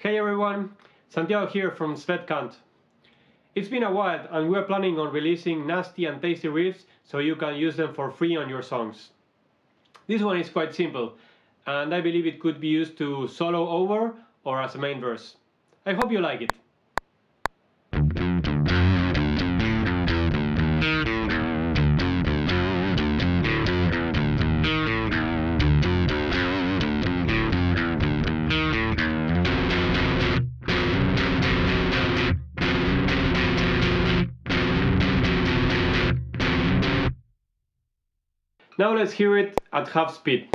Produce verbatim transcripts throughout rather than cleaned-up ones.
Hey everyone, Santiago here from Svetkant. It's been a while and we're planning on releasing nasty and tasty riffs so you can use them for free on your songs. This one is quite simple and I believe it could be used to solo over or as a main verse. I hope you like it. Now let's hear it at half speed.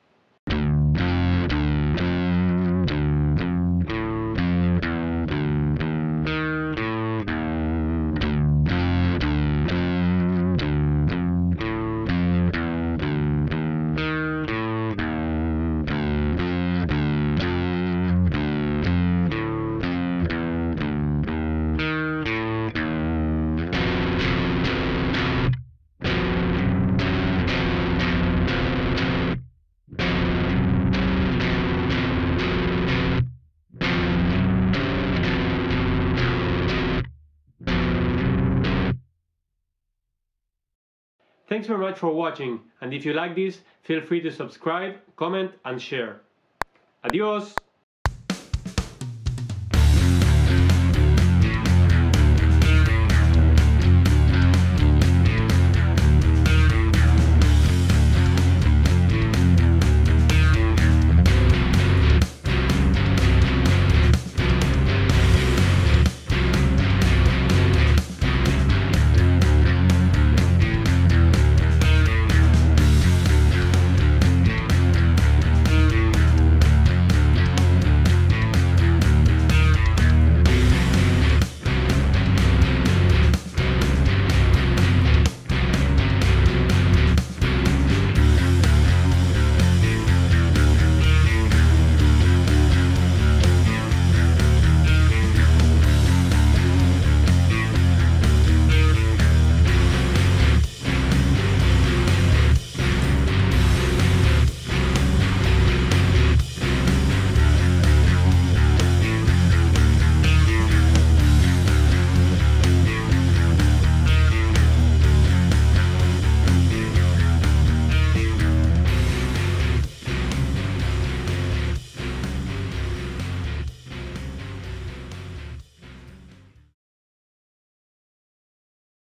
Thanks very much for watching, and if you like this, feel free to subscribe, comment and share. Adios!